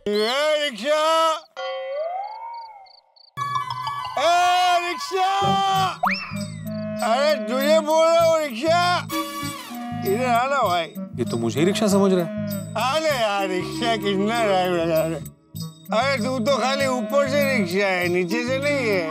ये rickshaw, rickshaw, अरे तुझे बोल रहा हूँ रिक्शा, इधर आना भाई। ये तो मुझे ही रिक्शा समझ रहा है। अरे यार रिक्शा कितना टाइम लगा रहे। अरे तू तो खाली ऊपर से रिक्शा है, नीचे से नहीं है।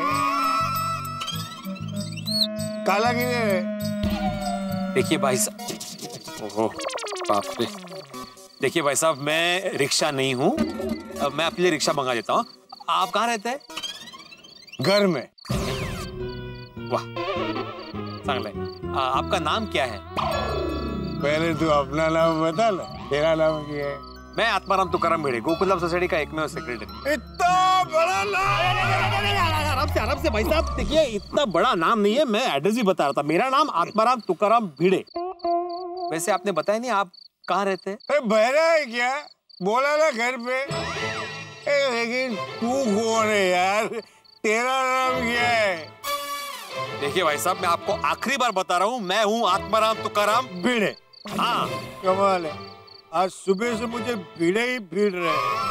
काला किधर है? देखिए भाई साहब, ओहो बाप रे। देखिए भाई साहब, मैं रिक्शा नहीं हूँ, मैं अपने लिए रिक्शा मंगा देता हूँ। आप कहाँ रहते हैं? घर में। वाह चांगले। आपका नाम क्या है? पहले तू अपना नाम बता ना, तेरा नाम क्या है? मैं आत्माराम तुकाराम भिड़े, गोकुलम सोसाइटी का एकमेव सेक्रेटरी। इतना बड़ा नाम? आराम से भाई साहब, देखिए इतना बड़ा नाम नहीं है, मैं एड्रेस भी बता रहा था। मेरा नाम आत्माराम तुकाराम भिड़े। वैसे आपने बताया नहीं आप कहाँ रहते हैं? बहरा है क्या? बोला ना घर पे। लेकिन तू कौन है यार? तेरा नाम क्या है? देखिए भाई साहब, मैं आपको आखिरी बार बता रहा हूँ, मैं हूँ आत्माराम तुकाराम भिड़े। हाँ कमाल है, आज सुबह से मुझे भिड़े ही भिड़ रहे हैं।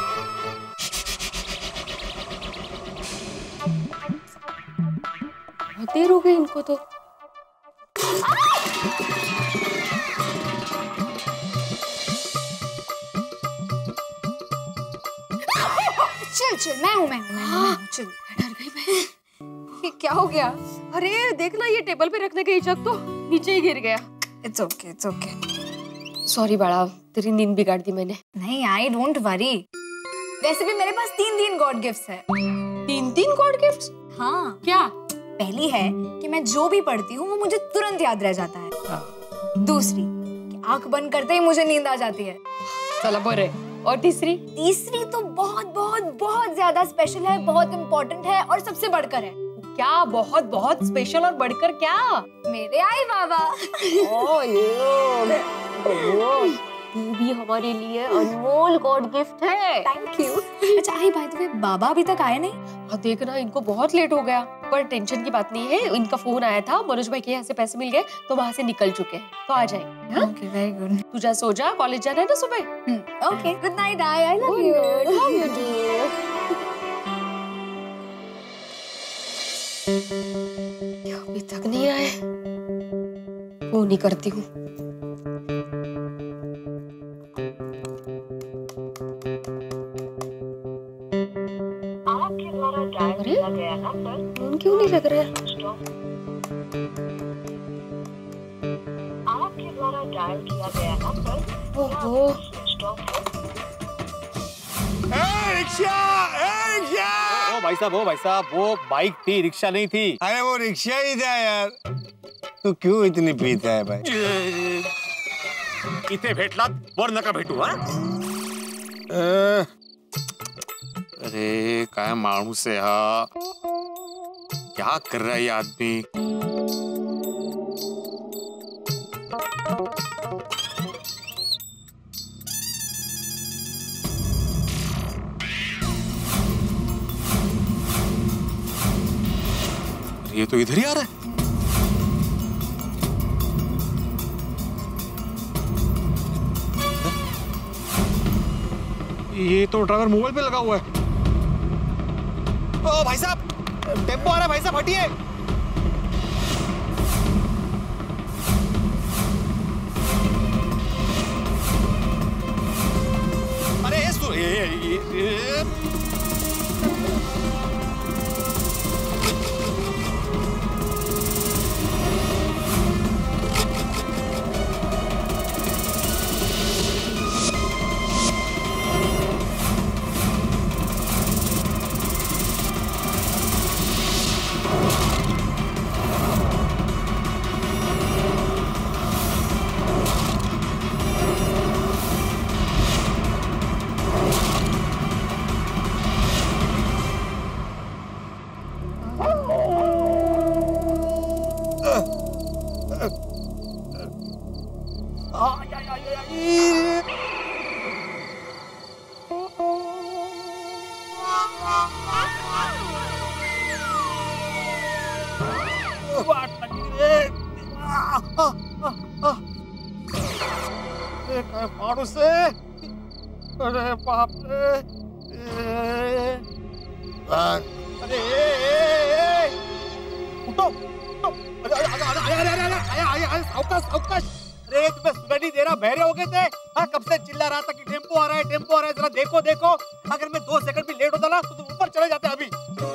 बहुत देर हो गई इनको तो। चल चल, मैं हूँ चल। डर गई मैं। ये क्या हो गया? अरे देखना, ये टेबल पे रखने गई जग तो नीचे ही गिर गया। It's okay, it's okay. Sorry बड़ा, तेरी नींद बिगाड़ दी मैंने। नहीं आई डोंट वरी। वैसे भी मेरे पास 3 गॉड गिफ्ट्स है। 3 गॉड गिफ्ट्स? हाँ। क्या? पहली है कि मैं जो भी पढ़ती हूँ वो मुझे तुरंत याद रह जाता है। दूसरी कि आंख बंद करते ही मुझे नींद आ जाती है। चला बोरे। और तीसरी? तीसरी तो बहुत बहुत बहुत ज्यादा स्पेशल है, बहुत इम्पोर्टेंट है और सबसे बढ़कर है। क्या बहुत बहुत स्पेशल और बढ़कर क्या? मेरे आई बाबा। तू भी हमारे लिए अनमोल गॉड गिफ्ट है। Thank you. अच्छा आई बाय द वे, बाबा अभी तक आए नहीं? हाँ देखना, इनको बहुत लेट हो गया, पर टेंशन की बात नहीं है। इनका फोन आया था, मनोज भाई के यहाँ से पैसे मिल गए तो वहाँ से निकल चुके हैं, तो आ जाएंगे। Okay very good. तू जा सो जा, कॉलेज जाना है ना सुबह। Okay good night I love you. How you do? अभी तक नहीं आए, फोन ही करती हूँ। अरे फोन क्यों नहीं लग रहा है? आपके द्वारा डायल किया गया नंबर। ओहो, रिक्शा, रिक्शा। ओ भाई साहब, वो बाइक थी, रिक्शा नहीं थी। अरे वो रिक्शा ही था यार। तू क्यों इतनी पीता है भाई? इथे भेटला वर नका भेटू। हाँ अरे काय माणूस है हा, क्या कर रहा है ये आदमी? ये तो इधर ही आ रहा है। ये तो ड्राइवर मोबाइल पे लगा हुआ है। ओ भाई साहब, टेम्पो आ रहा है, भाई साहब हटिए। अरे ये माणूस है। अरे बाप रे, अरे उठो उठो, सावकाश सावकाश। अरे तुम्हें सुनाई नहीं दे रहा, बहरे हो गए थे? हाँ, कब से चिल्ला रहा था कि टेम्पो आ रहा है, टेम्पो आ रहा है, जरा देखो देखो। अगर मैं 2 सेकंड भी लेट होता ना तो तुम ऊपर चले जाते अभी।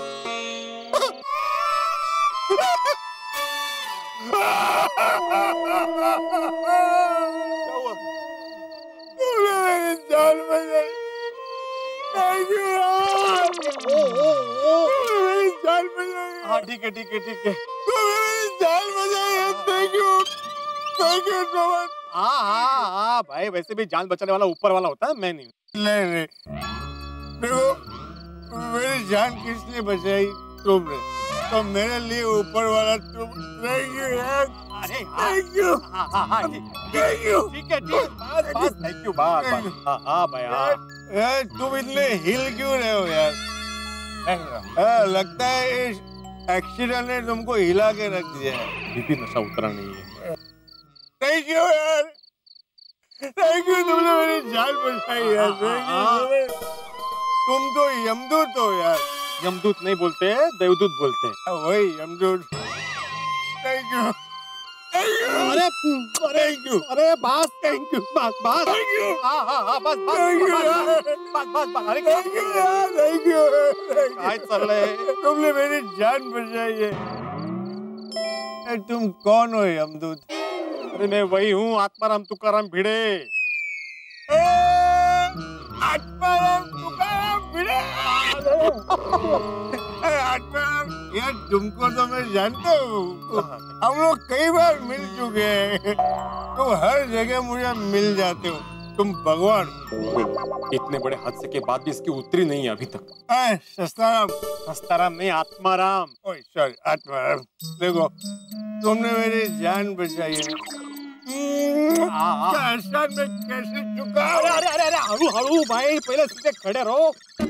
जान बचाई, थैंक यू यार, जान बचाई। हाँ ठीक है ठीक है ठीक है। जान बचाई, थैंक यू सो मच। हाँ हाँ हाँ भाई, वैसे भी जान बचाने वाला ऊपर वाला होता है, मैं नहीं। नहीं देखो, मेरी जान किसने बचाई? तुमने। तो मेरे लिए ऊपर वाला तुम। थैंक यू यार, अरे थैंक यू, हाँ हाँ हाँ थैंक यू। ठीक है ठीक है, बस बस, थैंक यू, बस बस। हाँ हाँ भाई हाँ। यार तुम इतने हिल क्यों रहे हो यार? लगता है इस एक्सीडेंट ने तुमको हिला के रख दिया है। बीपी नशा उतरा नहीं है। थैंक यू यार, थैंक यू, तुमने मेरी जान बचाई यार। Thank you. तुम तो यमदूत हो यार। यमदूत नहीं बोलते, देवदूत बोलते हैं। वही यमदूत। Thank you, thank you. अरे थैंक यू, अरे बस थैंक यू, बस बस, थैंक यू। हाँ हाँ हाँ, बस बस थैंक यू बस यार। बस बस बस। अरे थैंक यू यार, थैंक यू। काय चल रहा है? तुमने मेरी जान बचाई है। तुम कौन हो यमदूत? अरे मैं वही हूँ, आत्माराम तुकाराम भिड़े। आत्माराम तुकाराम भिड़े। आत्माराम यार, तुमको तो मैं जानता हूँ, हम लोग कई बार मिल चुके हैं। तुम हर जगह मुझे मिल जाते हो, तुम भगवान। इतने बड़े हादसे के बाद भी इसकी उतरी नहीं है अभी तक। सस्ताराम। हस्ताराम नहीं, आत्माराम। ओए सॉरी, आत्माराम। देखो, तुमने मेरी जान बचाई है। एहसान में कैसे चुका? अरे अरे अरे अरे, हरू हरू भाई, पहले सीधे खड़े रहो।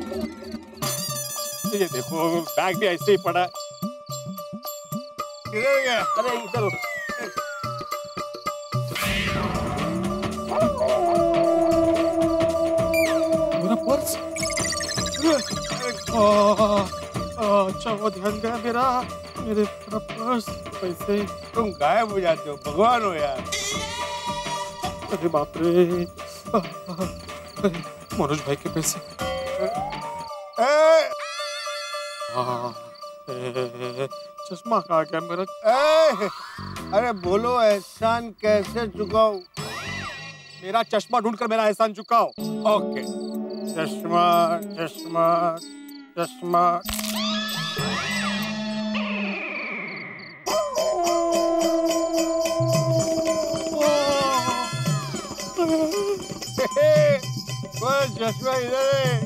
ये देखो, बैग भी ऐसे ही पड़ा है। किधर गया? अरे इधर। मेरा पर्स। अच्छा वो ध्यान गया मेरा, मेरे पर्स, पैसे। तुम गायब हो जाते हो, भगवान हो यार। अरे बाप रे, मनोज भाई के पैसे। चश्मा कहाँ गया मेरा? अरे बोलो, एहसान कैसे चुकाऊं? मेरा चश्मा ढूंढकर मेरा एहसान चुकाओ। ओके, चश्मा चश्मा चश्मा। चश्मा इधर है।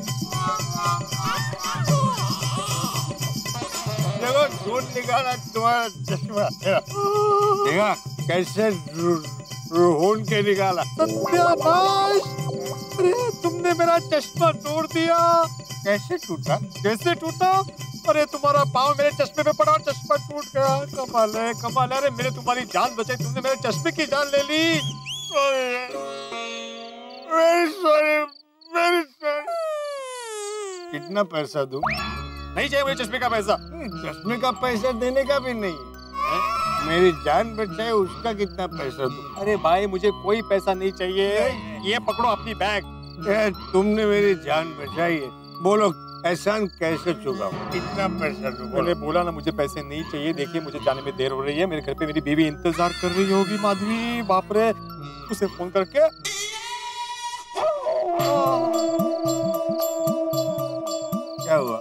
देखो, ढूंढ निकाला तुम्हारा चश्मा। देखा कैसे ढूंढ के निकाला। सत्यानाश! अरे तुमने मेरा चश्मा तोड़ दिया। कैसे टूटा? कैसे टूटा? अरे तुम्हारा पाँव मेरे चश्मे पे पड़ा और चश्मा टूट गया। कमाल है कमाल है। अरे मैंने तुम्हारी जान बचाई, तुमने मेरे चश्मे की जान ले ली। Very sorry, very sorry. कितना पैसा दूं? नहीं चाहिए मुझे चश्मे का पैसा। चश्मे का पैसा देने का भी नहीं है। मेरी जान बचाए उसका कितना पैसा दूं? अरे भाई मुझे कोई पैसा नहीं चाहिए, ये पकड़ो अपनी बैग। तुमने मेरी जान बचाई है, बोलो एहसान कैसे चुकाऊं? कितना पैसा दूं? मैंने बोला ना मुझे पैसे नहीं चाहिए। देखिए मुझे जाने में देर हो रही है, मेरे घर पे मेरी बीवी इंतजार कर रही होगी। माधवी, बाप रे, उसे फोन करके। क्या हुआ?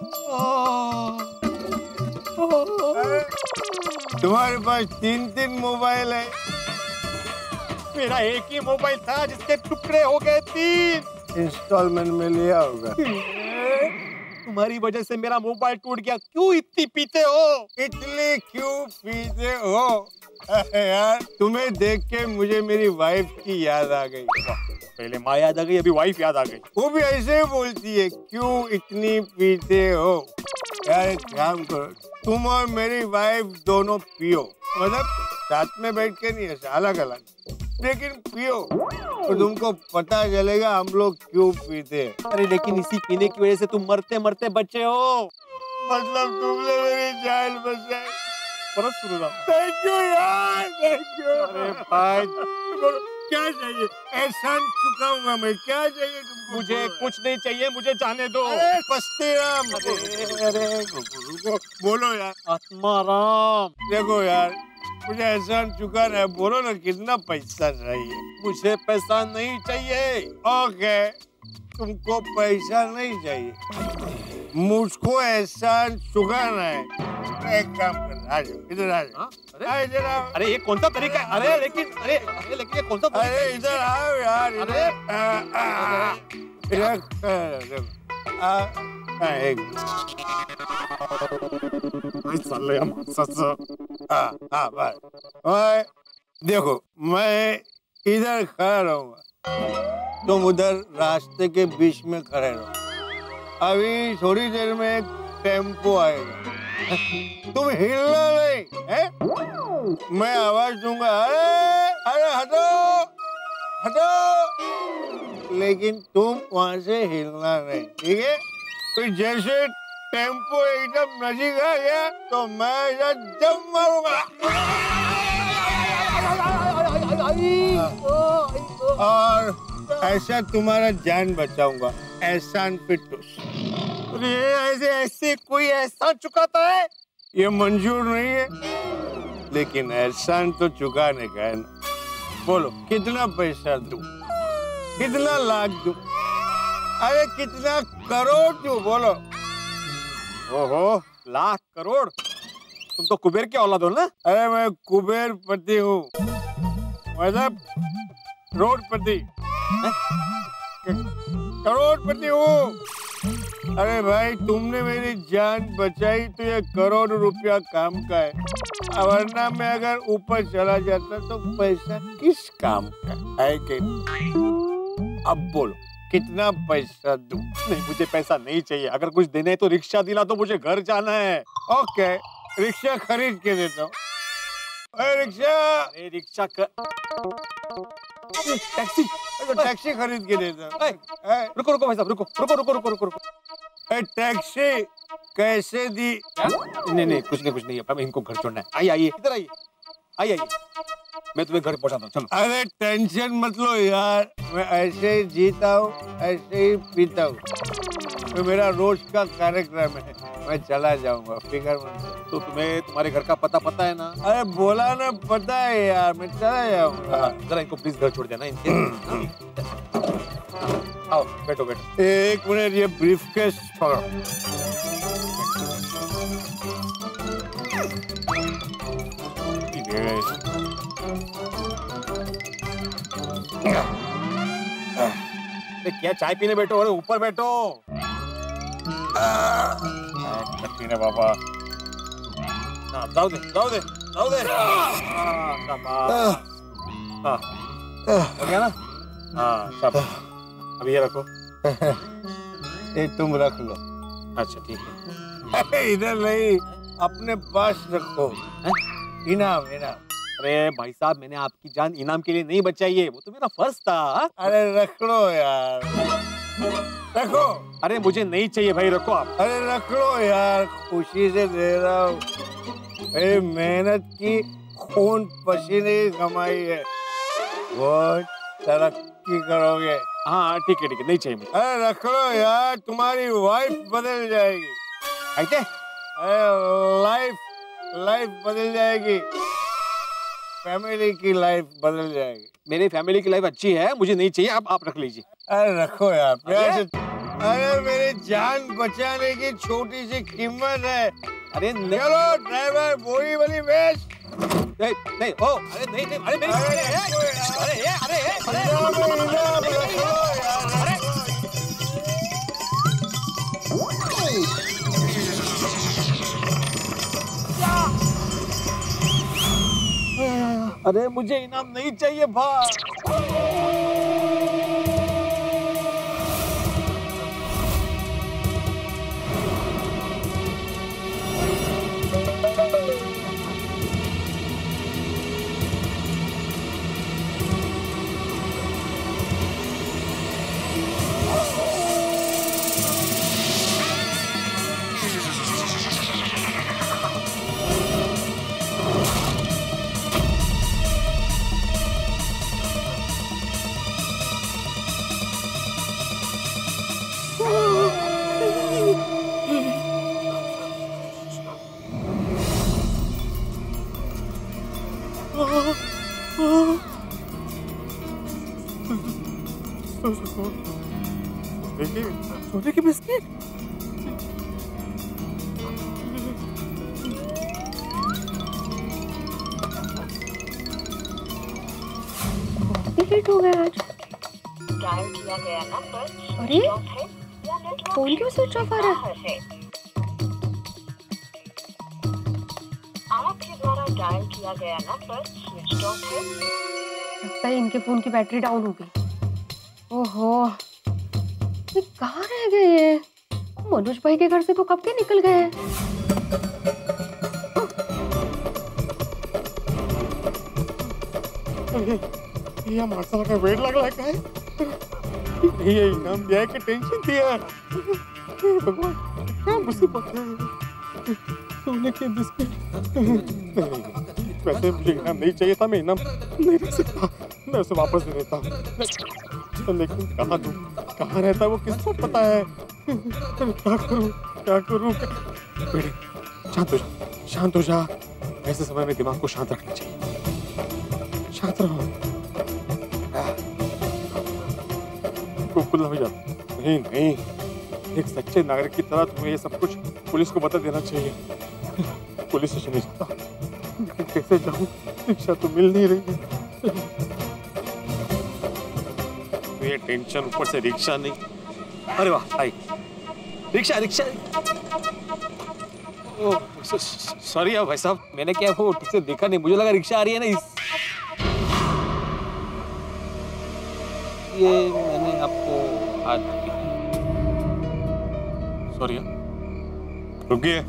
तुम्हारे पास 3 मोबाइल है? मेरा एक ही मोबाइल था जिसके टुकड़े हो गए 3। इंस्टॉलमेंट में लिया होगा। तुम्हारी वजह से मेरा मोबाइल टूट गया। क्यों इतनी पीते हो? इतने क्यों पीते हो? यार तुम्हें देख के मुझे मेरी वाइफ की याद आ गई। पहले माँ याद आ गई, अभी वाइफ याद आ गई। वो भी ऐसे ही बोलती है, क्यों इतनी पीते हो? यार एक काम करो, तुम और मेरी वाइफ दोनों पियो, मतलब साथ में बैठ के नहीं, ऐसा अलग अलग, लेकिन पियो। तो तुमको पता चलेगा हम लोग क्यों पीते हैं। अरे लेकिन इसी पीने की वजह से तुम मरते मरते बचे हो। मतलब तुमने मेरी जान बचाई। परत सुनो ना। थैंक यू यार, थैंक यू। अरे भाई बोलो क्या चाहिए? एहसान चुकाऊंगा मैं। क्या चाहिए तुमको? मुझे कुछ नहीं चाहिए, मुझे जाने दो। अरे पस्तीराम, अरे रुको, बोलो यार। आत्माराम, देखो यार, मुझे एहसान चुकाना है। बोलो ना कितना पैसा चाहिए? मुझे पैसा नहीं चाहिए। ओके, तुमको पैसा नहीं चाहिए, मुझको एहसान चुकाना है। एक काम करना, आ जाओ इधर, आ जाओ। अरे इधर आओ। अरे ये कौन सा तरीका है? अरे लेकिन ये कौन सा तरीका है? अरे इधर आओ यार, इधर एक देखो, मैं इधर खड़ा रहूंगा, तुम उधर रास्ते के बीच में खड़े रहो। अभी थोड़ी देर में एक टेम्पो आएगा, तुम हिलना नहीं है? मैं आवाज दूंगा, अरे अरे हटो हटो, लेकिन तुम वहां से हिलना नहीं, ठीक है? तो जैसे टेम्पो एकदम नजदीक आ गया तो मैं इधर जंप मारूंगा और ऐसा तुम्हारा जान बचाऊंगा। एहसान पिट्टूस। अरे ऐसे कोई एहसान चुकाता है? ये मंजूर नहीं है, लेकिन एहसान तो चुकाने का है ना। बोलो कितना पैसा दूं? कितना लाख दूं? अरे कितना करोड़ दूं? बोलो। ओहो, लाख करोड़? तुम तो कुबेर के औलाद हो ना? अरे मैं कुबेर पति हूँ, मतलब करोड़पति, करोड़पति हूँ। अरे भाई, तुमने मेरी जान बचाई तो ये करोड़ रुपया काम का है, वरना मैं अगर ऊपर चला जाता तो पैसा किस काम का है कि? अब बोलो कितना पैसा दूं? नहीं, मुझे पैसा नहीं चाहिए। अगर कुछ देना है तो रिक्शा दिला दो, मुझे घर जाना है। ओके, रिक्शा खरीद के देता हूँ। रिक्शा, अरे रिक्शा टैक्सी, टैक्सी खरीद के देता हूँ। रुको भाई साहब, रुको। टैक्सी कैसे दी? नहीं, कुछ नहीं, अब इनको घर छोड़ना है। आइए, इधर आइए, मैं तुम्हें घर पहुंचाता हूँ, चलो। अरे टेंशन मत लो यार, मैं ऐसे ही जीता हूँ, ऐसे ही पीता हूँ। तो मेरा रोज का कार्यक्रम है, मैं चला जाऊंगा, फिकर मत करो। तो तुम्हें तुम्हारे घर का पता है ना? अरे बोला ना, पता है यार, मैं चला जाऊंगा। जरा इनको प्लीज घर छोड़ देना इनके। आओ, बैठो। एक मिनट, ये ब्रीफकेस पकड़ो। क्या चाय पीने बैठो? अरे ऊपर बैठो। पीने बाबा, जाओ दे। हो गया ना? हाँ, शाबाश। अब ये रखो। ये तुम रख लो। अच्छा ठीक है। इधर नहीं, अपने पास रखो। इनाम। अरे भाई साहब, मैंने आपकी जान इनाम के लिए नहीं बचाई है, वो तो मेरा फर्ज था। अरे रख लो यार, रखो। अरे मुझे नहीं चाहिए भाई, रखो आप। अरे रख लो यार, खुशी से दे रहा हूँ। मेरी मेहनत की खून पसीने की कमाई है, बहुत तरक्की करोगे। हाँ ठीक है, नहीं चाहिए मुझे। अरे रख लो यार, तुम्हारी वाइफ बदल जाएगी। ऐसे? अरे लाइफ बदल जाएगी, फैमिली की लाइफ बदल जाएगी। मेरी फैमिली की लाइफ अच्छी है, मुझे नहीं चाहिए, आप रख लीजिए। अरे रखो यार, प्यार से। अरे मेरी जान बचाने की छोटी सी कीमत है। अरे चलो ड्राइवर, बोरी वाली वेश। नहीं, ओ, अरे नहीं, अरे मेरी, अरे मुझे इनाम नहीं चाहिए भाई। सोने की बिस्किट। लेट हो गया आज। डायल किया गया नंबर अरे ऑफ है या नेटवर्क फोन क्यों स्विच ऑफ आ रहा है? है। आपके द्वारा डायल किया गया नंबर स्विच ऑफ है। लगता है इनके फोन की बैटरी डाउन हो गई। ओहो, ये कहाँ रह गए ये? मनोज भाई के घर से तो कब के निकल गए हैं। ये मासा का वेट लग रहा है। ये इनाम दिया है कि टेंशन दिया है? भगवान क्या मुसीबत है। सोने के बिस्किट। वैसे मुझे इनाम नहीं चाहिए था, मैं इनाम नहीं रख सकता, मैं उसे वापस दे देता हूँ। लेकिन कहाँ दूँ, कहाँ रहता है वो किसको पता है? क्या करूँ क्या करूँ? बेटे शांत हो जा, शांत हो जा। ऐसे समय में दिमाग को शांत रखना चाहिए। शांत रहो। गोकुल हो जा। नहीं नहीं, एक सच्चे नागरिक की तरह तुम्हें ये सब कुछ पुलिस को बता देना चाहिए। पुलिस स्टेशन नहीं जाता, लेकिन कैसे जाऊँ? रिक्शा तो मिल नहीं रही है। ये टेंशन, ऊपर से रिक्शा नहीं। अरे वाह आई रिक्शा रिक्शा। सॉरी यार भाई साहब, मैंने क्या वो ठीक से देखा नहीं, मुझे लगा रिक्शा आ रही है ना ये मैंने आपको आज सॉरी रुकिए।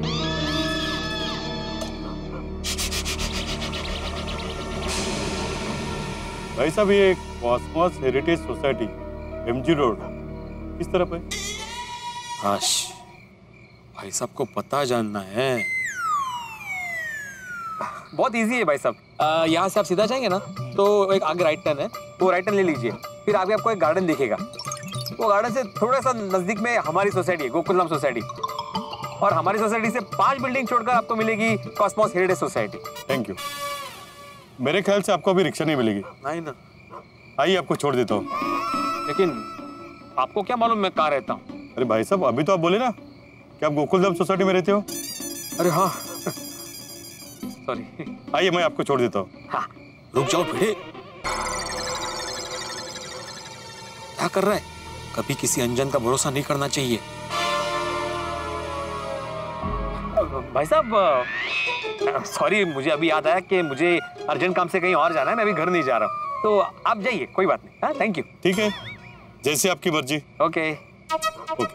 भाई साहब ये Cosmos Heritage society MG road किस तरफ है? काश भाई साहब को पता जानना है। बहुत इजी है भाई साहब, यहाँ से आप सीधा जाएंगे ना तो एक आगे राइट टर्न है, वो राइट टर्न ले लीजिए, फिर आगे आपको एक गार्डन दिखेगा। वो गार्डन से थोड़ा सा नजदीक में हमारी सोसाइटी है, गोकुलधाम सोसाइटी, और हमारी सोसाइटी से 5 बिल्डिंग छोड़कर आपको मिलेगी Cosmos Heritage society. Thank you. मेरे ख्याल से आपको अभी रिक्शा नहीं मिलेगी। नहीं ना, आइए आपको छोड़ देता हूँ। लेकिन आपको क्या मालूम मैं कहाँ रहता हूँ? अरे भाई साहब अभी तो आप बोले ना कि आप गोकुलधाम सोसाइटी में रहते हो। अरे हाँ सॉरी। आइए मैं आपको छोड़ देता हूँ। हाँ रुक जाओ भिड़े, क्या कर रहा है? कभी किसी अनजान का भरोसा नहीं करना चाहिए। भाई साहब सॉरी, मुझे अभी याद आया कि मुझे अर्जेंट काम से कहीं और जाना है, मैं अभी घर नहीं जा रहा हूँ, तो आप जाइए, कोई बात नहीं। हाँ थैंक यू। ठीक है, जैसे आपकी मर्जी। Okay okay.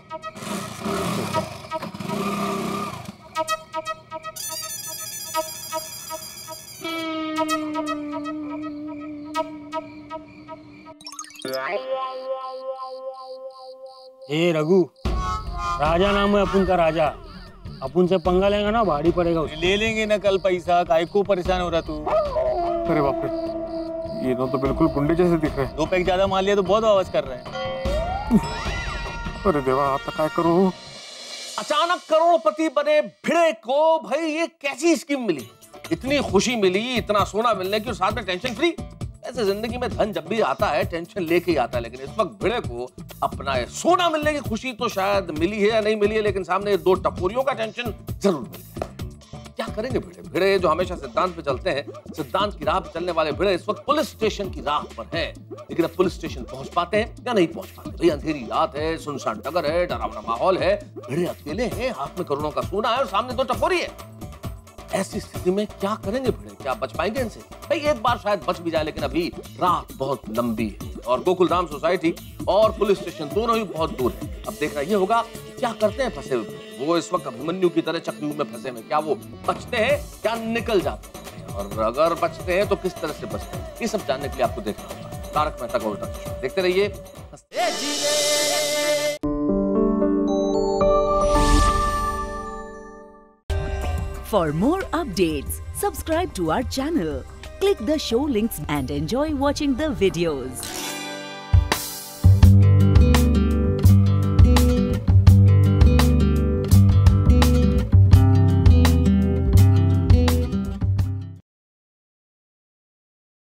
ए रघु, राजा नाम है अपन का, राजा। अपन से पंगा लेगा ना भारी पड़ेगा उसको। ले लेंगे ना कल पैसा, काय को परेशान हो रहा तू? अरे बाप रे, ये तो बिल्कुल गुंडे जैसे दिख रहे हैं। 2 पैक ज्यादा मार लिया तो बहुत आवाज कर रहे हैं। अरे देवा, आप क्या करूं? अचानक करोड़पति बने भिड़े को भाई ये कैसी स्कीम मिली? इतनी खुशी मिली, इतना सोना मिलने की, और साथ में टेंशन फ्री। ऐसे जिंदगी में धन जब भी आता है टेंशन लेके ही आता है, लेकिन इस वक्त भिड़े को अपना सोना मिलने की खुशी तो शायद मिली है या नहीं मिली है, लेकिन सामने 2 टपोरियों का टेंशन जरूर मिल गया। क्या करेंगे भिड़े? भिड़े जो हमेशा सिद्धांत पे चलते हैं, सिद्धांत की राह पे चलने वाले भिड़े इस वक्त पुलिस स्टेशन की राह पर है। लेकिन अब पुलिस स्टेशन पहुंच पाते हैं या नहीं पहुंच पाते? भाई अंधेरी रात है, सुनसान डगर है, डरावना माहौल है, भिड़े अकेले हैं, हाथ में करोड़ों का सोना है और सामने 2 टपोरी है। ऐसी स्थिति में क्या करेंगे भिड़े? क्या बच पाएंगे इनसे? भाई एक बार शायद बच भी जाए, लेकिन अभी रात बहुत लंबी है और गोकुलधाम सोसाइटी और पुलिस स्टेशन दोनों ही बहुत दूर है। अब देखना ये होगा क्या करते हैं फंसे हुए वो इस वक्त अभिमन्यु की तरह चक्रव्यूह में फंसे हैं। क्या वो बचते हैं क्या निकल जाते हैं, और अगर बचते हैं तो किस तरह से बचते हैं? ये सब जानने के लिए आपको देखना होगा तारक मेहता का उल्टा चश्मा। देखते रहिए। For more updates, subscribe to our channel, click the show links and enjoy watching the videos.